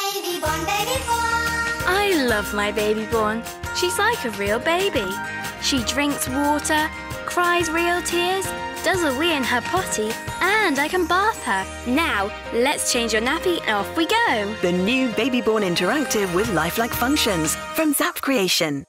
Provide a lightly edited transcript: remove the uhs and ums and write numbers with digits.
baby born, baby born. I love my baby born. She's like a real baby. She drinks water, cries real tears, does a wee in her potty, and I can bath her. Now, let's change your nappy and off we go. The new Baby Born Interactive with lifelike functions from Zap Creation.